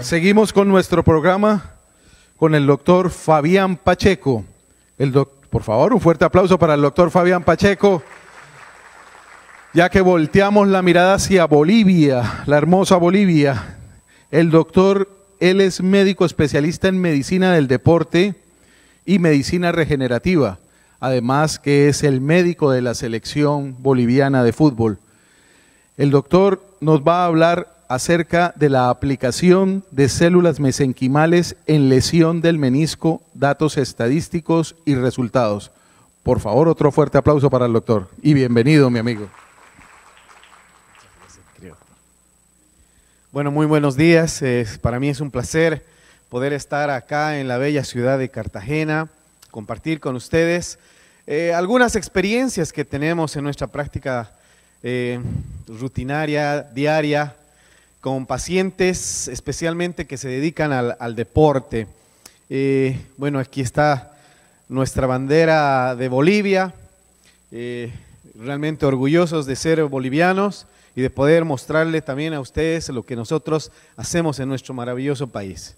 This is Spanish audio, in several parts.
Seguimos con nuestro programa con el doctor Fabián Pacheco. Por favor, un fuerte aplauso para el doctor Fabián Pacheco, ya que volteamos la mirada hacia Bolivia, la hermosa Bolivia. El doctor, él es médico especialista en medicina del deporte y medicina regenerativa, además que es el médico de la selección boliviana de fútbol. El doctor nos va a hablar acerca de la aplicación de células mesenquimales en lesión del menisco, datos estadísticos y resultados. Por favor, otro fuerte aplauso para el doctor y bienvenido, mi amigo. Bueno, muy buenos días. Para mí es un placer poder estar acá en la bella ciudad de Cartagena, compartir con ustedes algunas experiencias que tenemos en nuestra práctica rutinaria, diaria, con pacientes especialmente que se dedican al deporte. Bueno, aquí está nuestra bandera de Bolivia, realmente orgullosos de ser bolivianos y de poder mostrarle también a ustedes lo que nosotros hacemos en nuestro maravilloso país.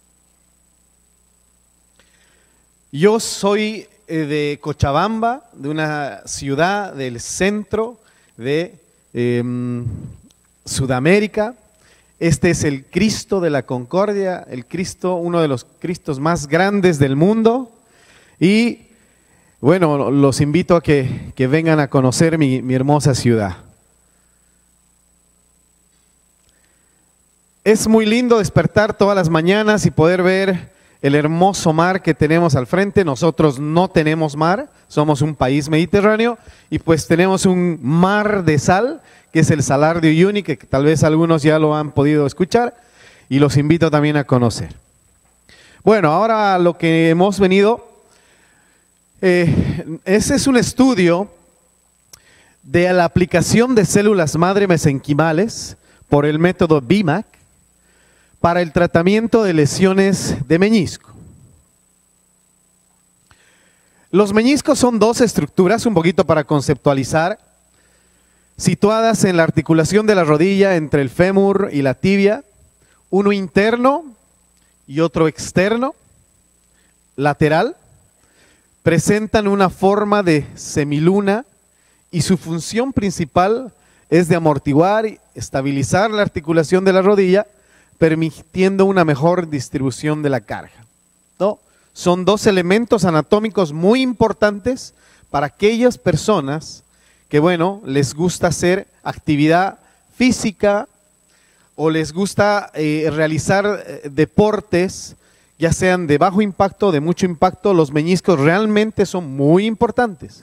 Yo soy de Cochabamba, de una ciudad del centro de Sudamérica. Este es el Cristo de la Concordia, el Cristo, uno de los Cristos más grandes del mundo. Y bueno, los invito a que vengan a conocer mi hermosa ciudad. Es muy lindo despertar todas las mañanas y poder ver el hermoso mar que tenemos al frente. Nosotros no tenemos mar, somos un país mediterráneo y pues tenemos un mar de sal, que es el Salar de Uyuni, que tal vez algunos ya lo han podido escuchar y los invito también a conocer. Bueno, ahora lo que hemos venido, ese es un estudio de la aplicación de células madre mesenquimales por el método BIMAC para el tratamiento de lesiones de meñisco. Los meñiscos son dos estructuras, un poquito para conceptualizar, situadas en la articulación de la rodilla entre el fémur y la tibia, uno interno y otro externo, lateral, presentan una forma de semiluna y su función principal es de amortiguar y estabilizar la articulación de la rodilla, permitiendo una mejor distribución de la carga, ¿no? Son dos elementos anatómicos muy importantes para aquellas personas que, bueno, les gusta hacer actividad física o les gusta realizar deportes, ya sean de bajo impacto o de mucho impacto. Los meñiscos realmente son muy importantes.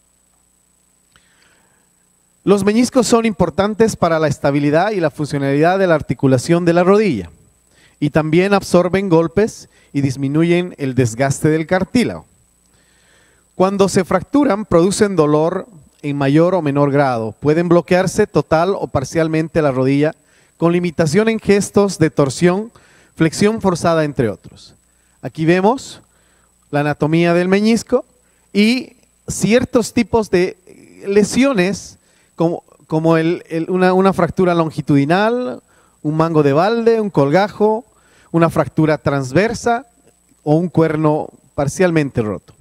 Los meñiscos son importantes para la estabilidad y la funcionalidad de la articulación de la rodilla y también absorben golpes y disminuyen el desgaste del cartílago. Cuando se fracturan, producen dolor en mayor o menor grado. Pueden bloquearse total o parcialmente la rodilla con limitación en gestos de torsión, flexión forzada, entre otros. Aquí vemos la anatomía del meñisco y ciertos tipos de lesiones como una fractura longitudinal, un mango de balde, un colgajo, una fractura transversa o un cuerno parcialmente roto.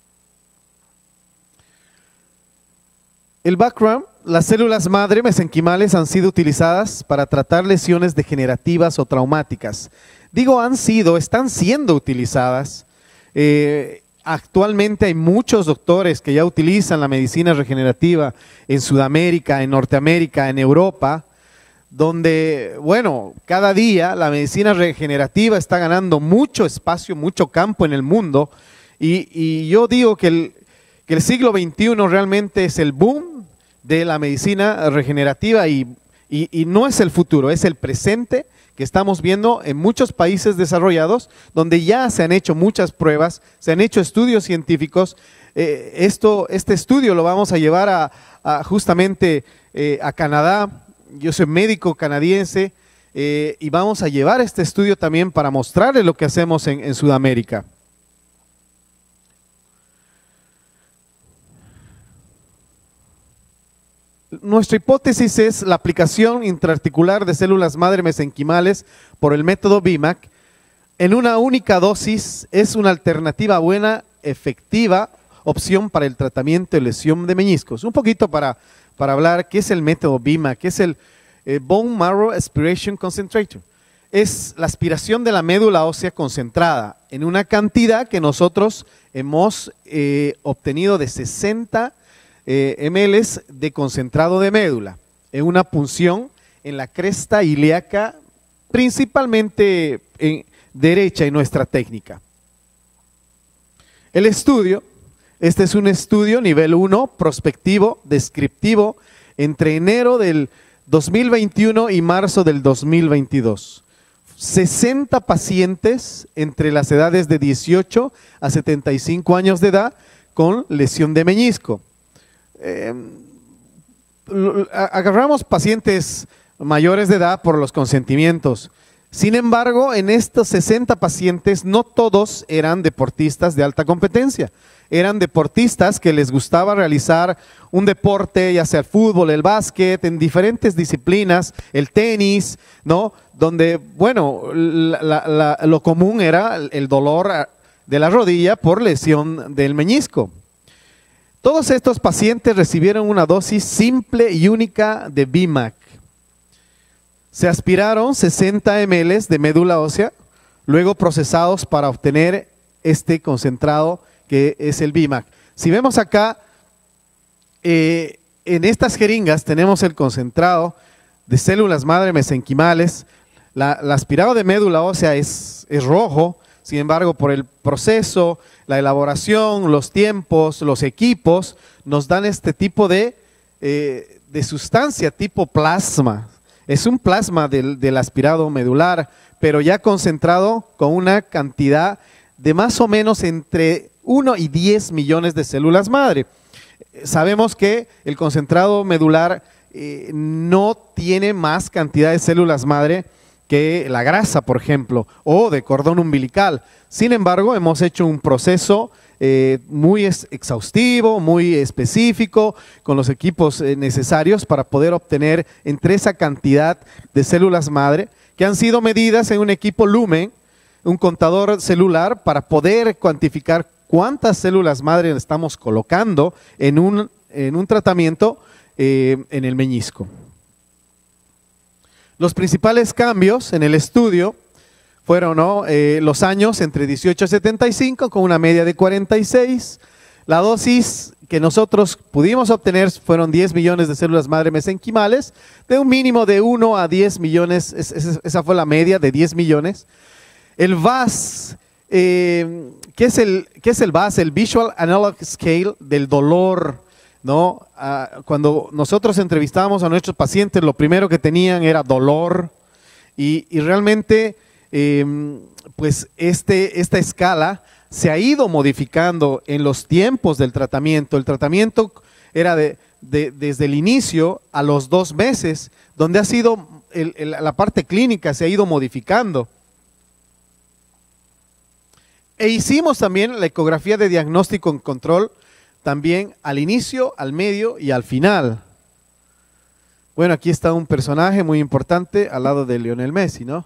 El background: las células madre mesenquimales han sido utilizadas para tratar lesiones degenerativas o traumáticas. Digo han sido, están siendo utilizadas. Actualmente hay muchos doctores que ya utilizan la medicina regenerativa en Sudamérica, en Norteamérica, en Europa, donde, bueno, cada día la medicina regenerativa está ganando mucho espacio, mucho campo en el mundo, y yo digo que el siglo XXI realmente es el boom de la medicina regenerativa y no es el futuro, es el presente que estamos viendo en muchos países desarrollados, donde ya se han hecho muchas pruebas, se han hecho estudios científicos. Este estudio lo vamos a llevar justamente a Canadá. Yo soy médico canadiense y vamos a llevar este estudio también para mostrarles lo que hacemos en Sudamérica. Nuestra hipótesis es la aplicación intraarticular de células madre mesenquimales por el método BIMAC en una única dosis es una alternativa buena, efectiva, opción para el tratamiento de lesión de meñiscos. Un poquito para hablar qué es el método BIMAC, qué es el Bone Marrow Aspiration Concentrator. Es la aspiración de la médula ósea concentrada en una cantidad que nosotros hemos obtenido de 60 ml de concentrado de médula en una punción en la cresta ilíaca, principalmente en derecha en nuestra técnica. El estudio, este es un estudio nivel 1, prospectivo, descriptivo, entre enero del 2021 y marzo del 2022. 60 pacientes entre las edades de 18 a 75 años de edad con lesión de meñisco. Agarramos pacientes mayores de edad por los consentimientos. Sin embargo, en estos 60 pacientes no todos eran deportistas de alta competencia. Eran deportistas que les gustaba realizar un deporte, ya sea el fútbol, el básquet, en diferentes disciplinas, el tenis, ¿no? Donde, bueno, lo común era el dolor de la rodilla por lesión del meñisco. Todos estos pacientes recibieron una dosis simple y única de BIMAC. Se aspiraron 60 ml de médula ósea, luego procesados para obtener este concentrado que es el BIMAC. Si vemos acá, en estas jeringas tenemos el concentrado de células madre mesenquimales. La aspirado de médula ósea es rojo, sin embargo, por el proceso, la elaboración, los tiempos, los equipos, nos dan este tipo de sustancia tipo plasma. Es un plasma del aspirado medular, pero ya concentrado con una cantidad de más o menos entre 1 y 10 millones de células madre. Sabemos que el concentrado medular no tiene más cantidad de células madre que la grasa, por ejemplo, o de cordón umbilical. Sin embargo, hemos hecho un proceso muy exhaustivo, muy específico, con los equipos necesarios para poder obtener entre esa cantidad de células madre que han sido medidas en un equipo Lumen, un contador celular, para poder cuantificar cuántas células madre estamos colocando en un tratamiento en el meñisco. Los principales cambios en el estudio fueron los años entre 18 y 75 con una media de 46. La dosis que nosotros pudimos obtener fueron 10 millones de células madre mesenquimales, de un mínimo de 1 a 10 millones, esa fue la media de 10 millones. El VAS, ¿qué es el VAS? El Visual Analog Scale del dolor, ¿no? Cuando nosotros entrevistábamos a nuestros pacientes, lo primero que tenían era dolor y realmente pues esta escala se ha ido modificando en los tiempos del tratamiento. El tratamiento era desde el inicio a los 2 meses, donde ha sido la parte clínica se ha ido modificando. E hicimos también la ecografía de diagnóstico en control, también al inicio, al medio y al final. Bueno, aquí está un personaje muy importante al lado de Lionel Messi, ¿no?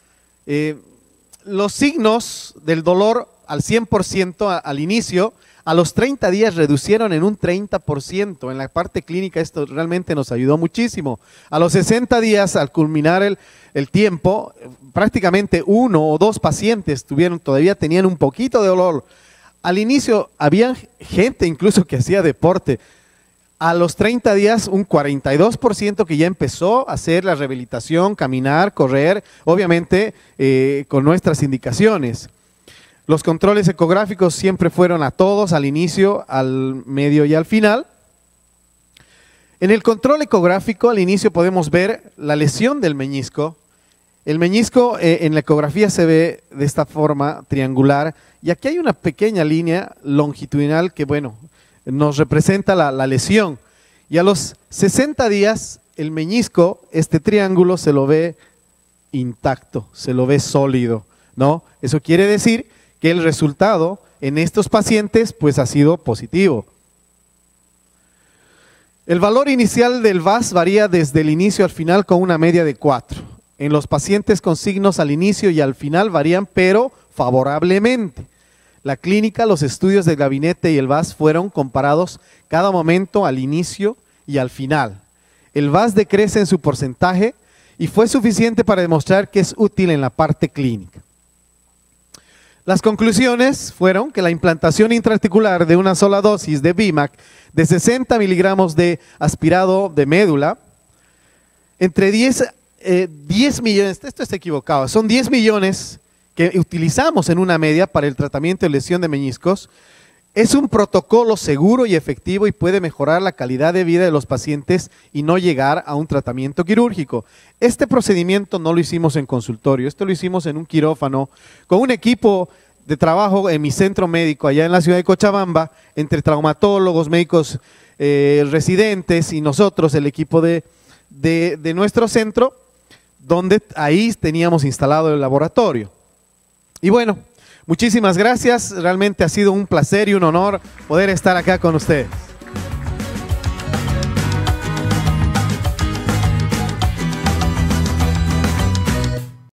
Los signos del dolor al 100% al inicio, a los 30 días reducieron en un 30%. En la parte clínica esto realmente nos ayudó muchísimo. A los 60 días, al culminar el tiempo, prácticamente 1 o 2 pacientes todavía tenían un poquito de dolor. Al inicio había gente incluso que hacía deporte. A los 30 días un 42% que ya empezó a hacer la rehabilitación, caminar, correr, obviamente con nuestras indicaciones. Los controles ecográficos siempre fueron a todos, al inicio, al medio y al final. En el control ecográfico al inicio podemos ver la lesión del meñisco. El meñisco en la ecografía se ve de esta forma triangular y aquí hay una pequeña línea longitudinal que, bueno, nos representa la lesión. Y a los 60 días el meñisco, este triángulo, se lo ve intacto, se lo ve sólido, ¿no? Eso quiere decir que el resultado en estos pacientes pues ha sido positivo. El valor inicial del VAS varía desde el inicio al final con una media de 4. En los pacientes con signos al inicio y al final varían, pero favorablemente. La clínica, los estudios del gabinete y el VAS fueron comparados cada momento al inicio y al final. El VAS decrece en su porcentaje y fue suficiente para demostrar que es útil en la parte clínica. Las conclusiones fueron que la implantación intraarticular de una sola dosis de VIMAC de 60 miligramos de aspirado de médula, entre 10 millones, esto está equivocado, son 10 millones que utilizamos en una media para el tratamiento de lesión de meñiscos, es un protocolo seguro y efectivo y puede mejorar la calidad de vida de los pacientes y no llegar a un tratamiento quirúrgico. Este procedimiento no lo hicimos en consultorio, esto lo hicimos en un quirófano con un equipo de trabajo en mi centro médico allá en la ciudad de Cochabamba, entre traumatólogos, médicos residentes y nosotros, el equipo de nuestro centro, donde ahí teníamos instalado el laboratorio. Y bueno, muchísimas gracias, realmente ha sido un placer y un honor poder estar acá con ustedes.